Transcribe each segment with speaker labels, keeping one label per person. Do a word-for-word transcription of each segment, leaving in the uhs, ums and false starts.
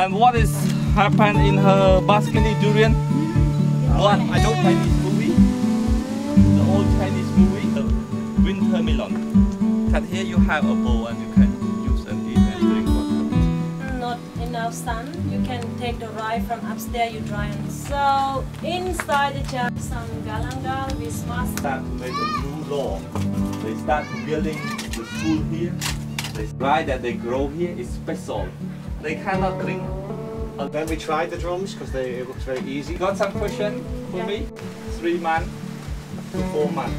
Speaker 1: And what is happened in her basket durian? What? I don't Chinese movie. The old Chinese movie, the winter melon. And here you have a bowl and you can use and eat and drink water.
Speaker 2: Not enough sun. You can take the rye from upstairs. You dry it. So inside the jar, some galangal with mustard.
Speaker 1: Start to make a new law. They start building the school here. The rye that they grow here is special. They cannot drink.
Speaker 3: Then we tried the drums because they it looks very easy.
Speaker 1: Got some question for yeah. me? Three months to four months.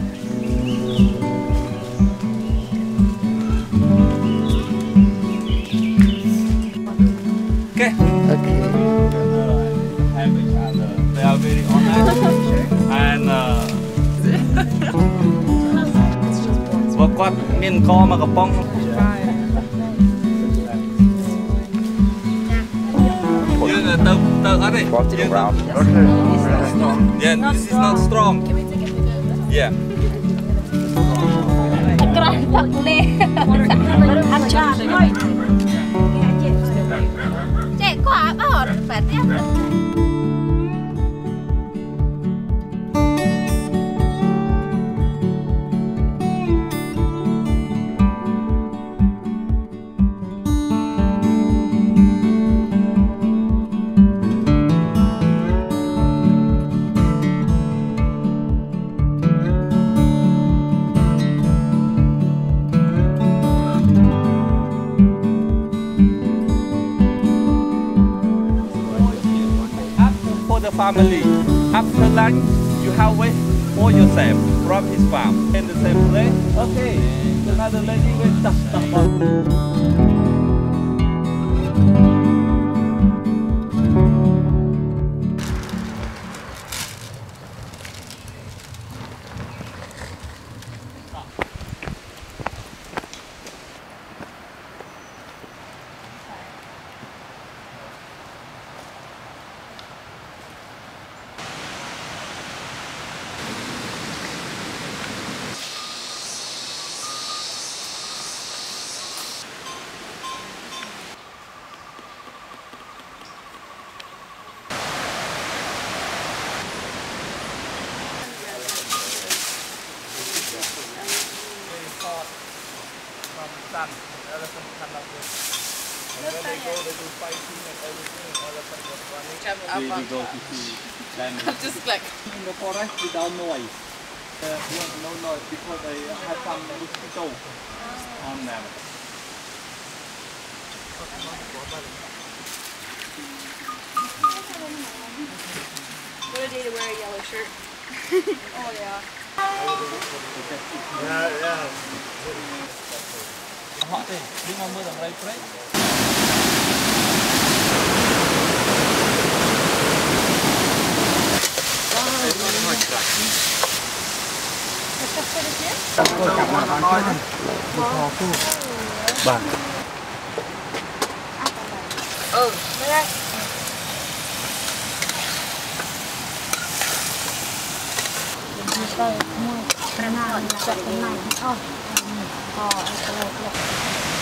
Speaker 1: Okay.
Speaker 4: Okay.
Speaker 1: Have each other. They are very honest. And uh, បើគាត់មានកមកកំប៉ុង
Speaker 4: Walking around.
Speaker 1: Yeah, this is not strong. Yeah. Family. After lunch, you have wait for yourself from his farm in the same place. Okay, another lady with stuff. Sun, elephant can love it. And when they go, they do fighting and everything. Elephant was running. We, we go to see them.
Speaker 5: Just like
Speaker 1: in the forest without noise. Uh, no noise because they have some mosquito on them.
Speaker 5: What a day to wear a yellow shirt. Oh yeah.
Speaker 3: Yeah, yeah.
Speaker 1: Họ thì đi ngon mưa làm đây đấy. Bà.
Speaker 5: Ừ, đây đây.
Speaker 2: Đây, mua cái này, cái này. Ờ. Ờ, cái này.